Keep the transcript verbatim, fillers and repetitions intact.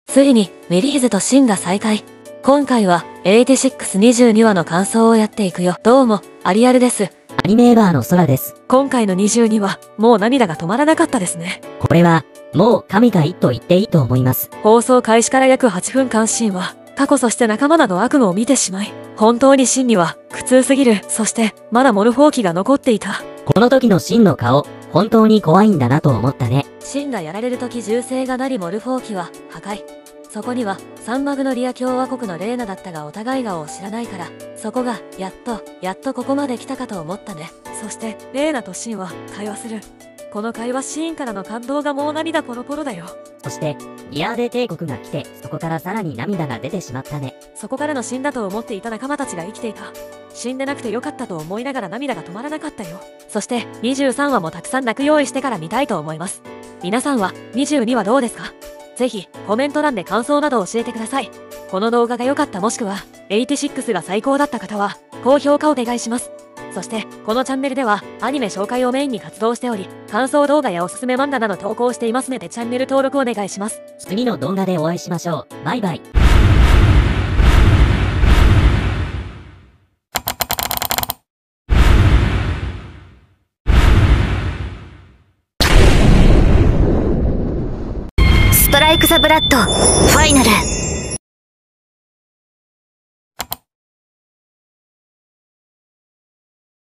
ついに、ミリーズとシンが再会。今回は、はちじゅうろく、にじゅうにわの感想をやっていくよ。どうも、アリアルです。 アニメーバーの空です。 今回のにじゅうにわ、もう涙が止まらなかったですね。 これは、もう神が一と言っていいと思います。 放送開始から約はちふんかんシンは、過去そして仲間など悪夢を見てしまい、本当にシンには、苦痛すぎる。そして、まだモルフォー機が残っていた。 この時のシンの顔、本当に怖いんだなと思ったね。 シンがやられる時銃声が鳴りモルフォー機は破壊。そこには、サンマグノリア共和国のレーナだったがお互い顔を知らないから、そこが、やっと、やっとここまで来たかと思ったね。そして、レーナとシンは、会話する。この会話シーンからの感動がもう涙ポロポロだよ。 そして、ギアーデ帝国が来て、そこからさらに涙が出てしまったね。 そこからの死んだと思っていた仲間たちが生きていた。死んでなくてよかったと思いながら涙が止まらなかったよ。そして、にじゅうさんわもたくさん泣く用意してから見たいと思います。皆さんは、にじゅうにわどうですか？ぜひ、コメント欄で感想などを教えてください。この動画が良かったもしくは、はちじゅうろくが最高だった方は、高評価をお願いします。そして、このチャンネルでは、アニメ紹介をメインに活動しており、感想動画やおすすめ漫画など投稿していますのでチャンネル登録お願いします。 次の動画でお会いしましょう。バイバイ。 ストライクザブラッドファイナル。